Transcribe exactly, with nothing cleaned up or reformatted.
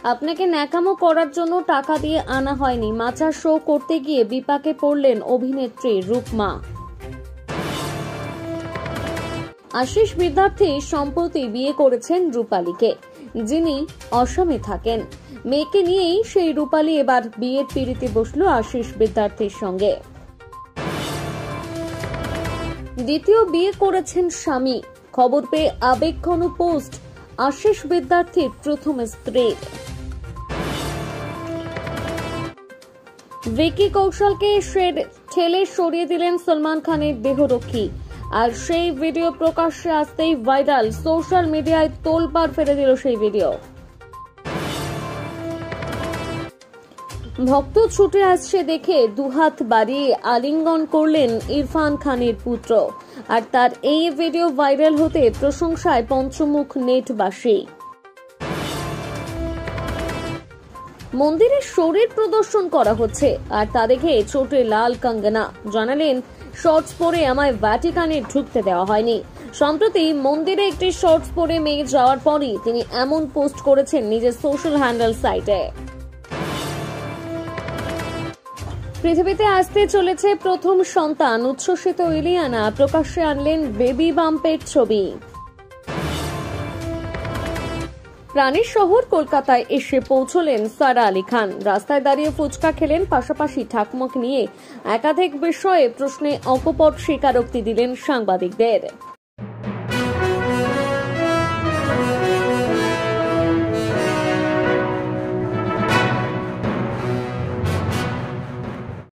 আপনাকে ন্যাকামো করার জন্য টাকা দিয়ে আনা হয়নি। মাচার শো করতে গিয়ে বিপাকে পড়লেন অভিনেত্রী রূপমা। আশিস বিদ্যার্থী সম্প্রতি বিয়ে করেছেন রূপালীকে, যিনি অসমে থাকেন। মেয়েকে নিয়েই সেই রূপালী এবার বিয়ের পিঁড়িতে বসল আশিস বিদ্যার্থীর সঙ্গে। দ্বিতীয় বিয়ে করেছেন স্বামী। খবর পেয়ে আবেগঘন পোস্ট আশিস বিদ্যার্থীর প্রথম স্ত্রীর। ভিকি কৌশলকে ঠেলে সরিয়ে দিলেন সলমান খানের দেহরক্ষী, আর সেই ভিডিও প্রকাশ্যে আসতেই ভাইরাল। সোশ্যাল মিডিয়ায় তোলপাড় ফেলে দিল সেই ভিডিও। ভক্ত ছুটে আসছে দেখে দুহাত বাড়িয়ে আলিঙ্গন করলেন ইরফান খানের পুত্র, আর তার এই ভিডিও ভাইরাল হতে প্রশংসায় পঞ্চমুখ নেটবাসী। মন্দিরে শরীর প্রদর্শন করা হচ্ছে, আর তা দেখে চোটে লাল কঙ্গনা। জানালেন, শর্টস পরে আমায় ভ্যাটিকানে ঢুকতে দেওয়া হয়নি। সম্প্রতি মন্দিরে একটি শর্টস পরে মেয়ে যাওয়ার পরই তিনি এমন পোস্ট করেছেন নিজের সোশ্যাল হ্যান্ডেল সাইটে। পৃথিবীতে আসতে চলেছে প্রথম সন্তান, উচ্ছ্বসিত ইলিয়ানা প্রকাশ্যে আনলেন বেবি বাম্পের ছবি। প্রাণীর শহর কলকাতায় এসে পৌঁছলেন সারা আলী খান। রাস্তায় দাঁড়িয়ে ফুচকা খেলেন, পাশাপাশি ঠাকুমাকে নিয়ে একাধিক বিষয়ে প্রশ্নে অকপট স্বীকারোক্তি দিলেন সাংবাদিকদের।